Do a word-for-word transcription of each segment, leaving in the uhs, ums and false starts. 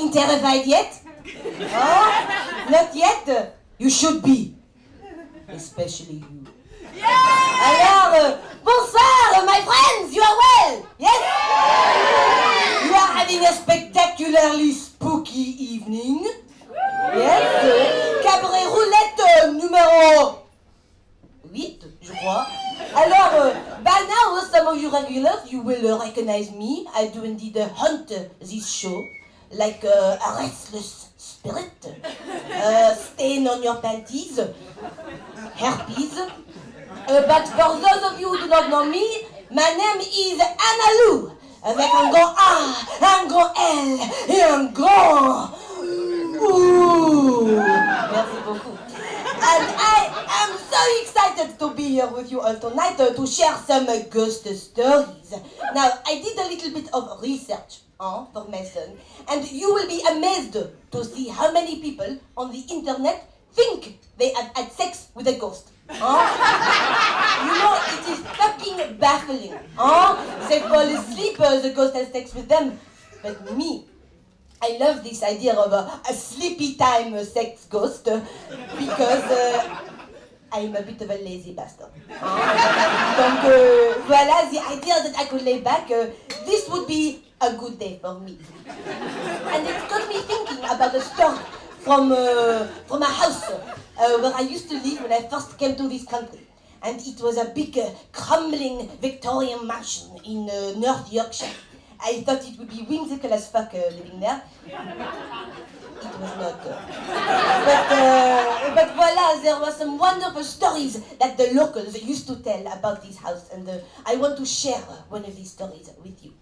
fucking terrified yet? Oh, not yet? You should be. Especially you. Yeah! Alors, uh, bonsoir, my friends, you are well? Yes? You are having a spectacularly spooky evening. Yes? Uh, cabaret roulette uh, numéro eight, je crois. Alors, uh, by now, some of you regulars, you will uh, recognize me. I do indeed uh, hunt uh, this show like uh, a restless spirit. Uh, stain on your panties. Herpes. Uh, but for those of you who do not know me, my name is Anna Lou, avec un grand A, un grand L et un grand Ouh. Merci beaucoup. And I am so excited to be here with you all tonight uh, to share some uh, ghost stories. Now, I did a little bit of research uh, for my son, and you will be amazed to see how many people on the internet think they have had sex with a ghost. Huh? You know, it is fucking baffling. Huh? They fall asleep, uh, the ghost has sex with them. But me, I love this idea of a, a sleepy time uh, sex ghost uh, because uh, I'm a bit of a lazy bastard. Huh? Donc, uh, voilà, the idea that I could lay back, uh, this would be a good day for me. And it got me thinking about a story from, uh, from a house uh, where I used to live when I first came to this country. And it was a big, uh, crumbling Victorian mansion in uh, North Yorkshire. I thought it would be whimsical as fuck uh, living there. It was not. Uh, but, uh, but voila, there were some wonderful stories that the locals used to tell about this house. And uh, I want to share one of these stories with you.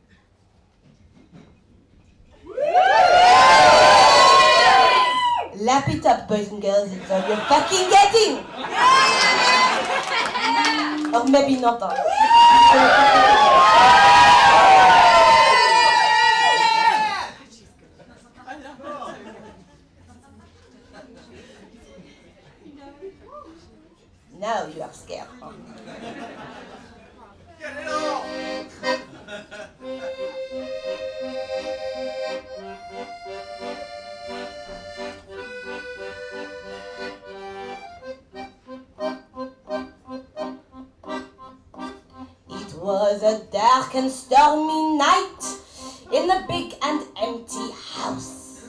Lap it up, boys and girls, it's all you're fucking getting! Or maybe not. Huh? Now you are scared. Huh? Get it off! It was a dark and stormy night in a big and empty house.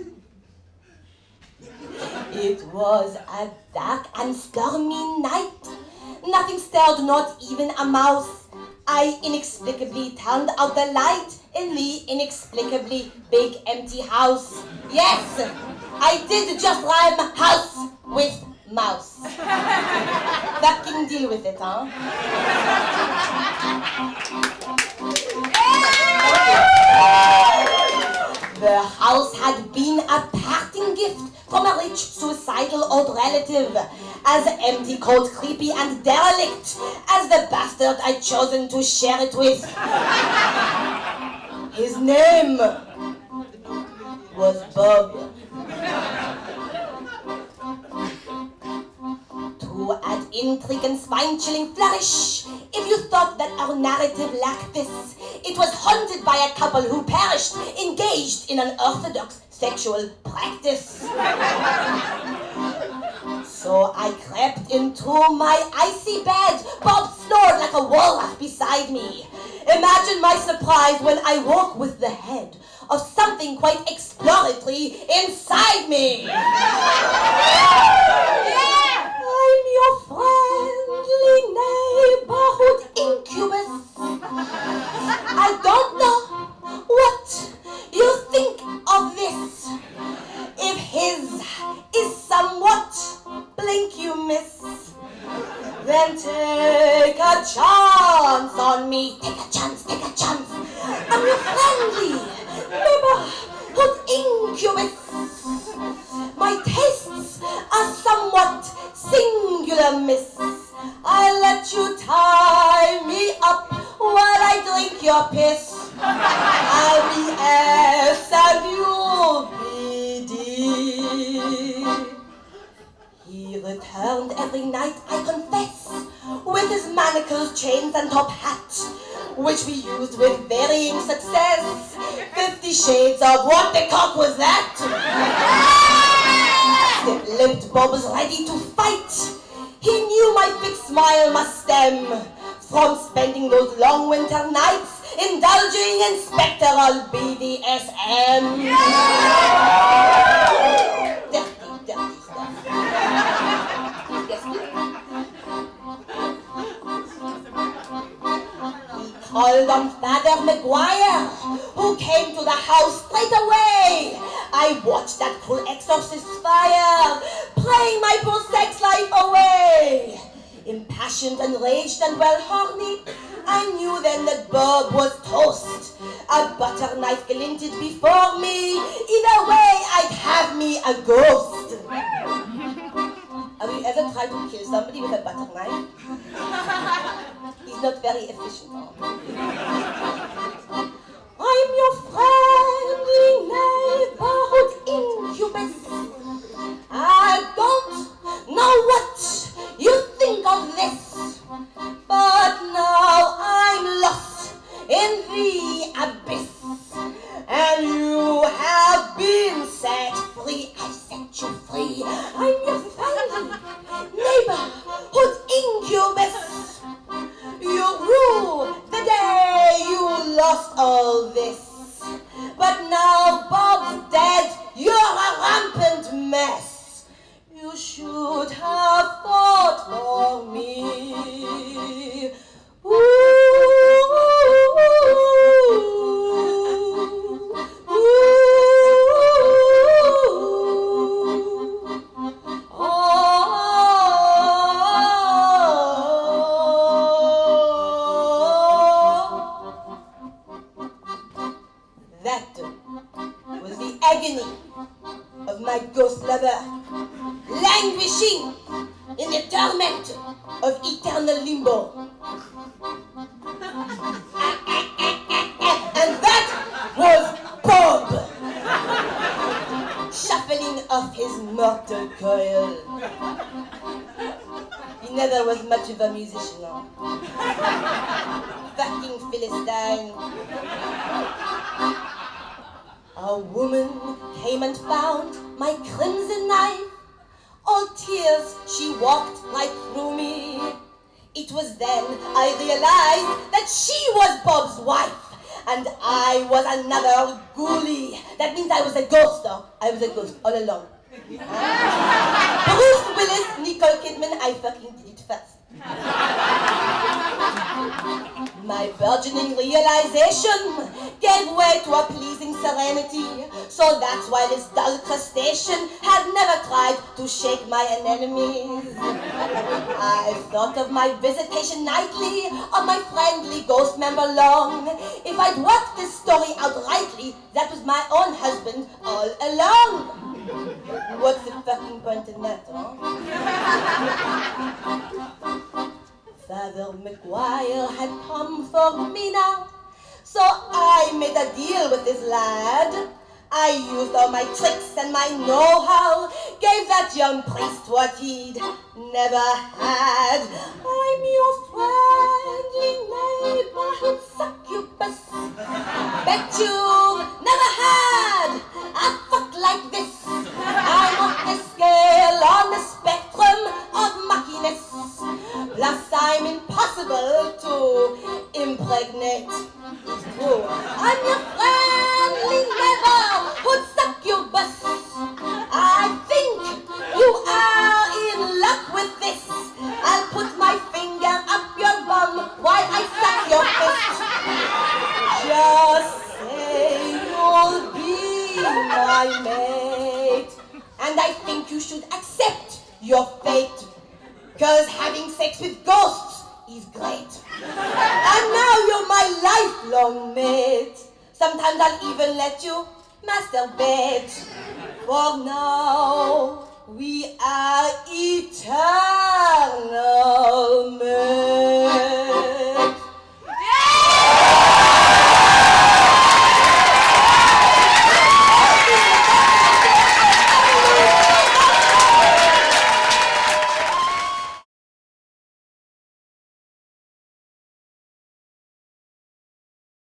It was a dark and stormy night. Nothing stirred, not even a mouse. I inexplicably turned out the light in the inexplicably big empty house. Yes, I did just rhyme house with mouse. Fucking deal with it, huh? The house had been a parting gift from a rich, suicidal old relative, as empty, cold, creepy, and derelict as the bastard I'd chosen to share it with. His name was Bob. To add intrigue and spine-chilling flourish, if you thought that our narrative lacked this, it was haunted by a couple who perished engaged in an orthodox sexual practice. So I crept into my icy bed. Bob snored like a walrus beside me. Imagine my surprise when I woke with the head of something quite exploratory inside me. Yeah! I'm your friendly neighborhood incubus. I don't know what you think of this. If his is somewhat, blink you miss, then take a chance on me. Take a chance, take a chance. I'm your friendly neighborhood incubus. My tastes are somewhat singular, miss. I'll let you tie me up while I drink your piss. I'll be S and you'll be D. He returned every night, I confess, with his manacles, chains, and top hat. which we used with varying success. Fifty shades of what the cock was that? Stiff-lipped Bob was ready to fight. He knew my fixed smile must stem from spending those long winter nights indulging in spectral B D S M. Dirty, dirty stuff. Yes, he called on Father Maguire, who came to the house straight away. I watched that cruel exorcist fire, praying my poor sex life away. Impassioned, enraged, and well horny, I knew then that Bob was toast. A butter knife glinted before me. Either way, I'd have me a ghost. Have you ever tried to kill somebody with a butter knife? He's not very efficient. I'm your friendly neighborhood incubus. I don't know what you think of this, but now I'm lost in the abyss, and you have been set free. I've set you free. I'm your friendly neighborhood incubus. You rue the day you lost all this, but now Bob's dead. You're a rampant mess. You should have fought for me. Ooh, ooh, That was the agony of my ghost lover, languishing in the torment of eternal limbo. And that was Bob, shuffling off his mortal coil. He never was much of a musician, no. Fucking Philistine. A woman came and found my crimson knife. All tears, she walked right through me. It was then I realized that she was Bob's wife, and I was another ghoulie. That means I was a ghost, though. I was a ghost all along. Bruce Willis, Nicole Kidman, I fucking did it first. My burgeoning realization gave way to a pleasing serenity. So that's why this dull crustacean had never tried to shake my anemones. I thought of my visitation nightly of my friendly ghost member long. If I'd worked this story out rightly, that was my own husband all along. What's the fucking point in that, huh? Father Maguire had come for me now, so I made a deal with this lad. I used all my tricks and my know-how, gave that young priest what he'd never had. I'm your friendly neighborhood succubus. Bet you've never had a fuck like this. I'm off the scale on the spectrum of muckiness. Plus I'm impossible to impregnate. It's true. I'm your friendly neighborhood succubus. I think you are in luck with this. I'll put my finger up your bum while I suck your fist. Just say you'll be my mate, and I think you should accept your fate. Cause having sex with ghosts is great. And now you're my lifelong mate. Sometimes I'll even let you masturbate. For now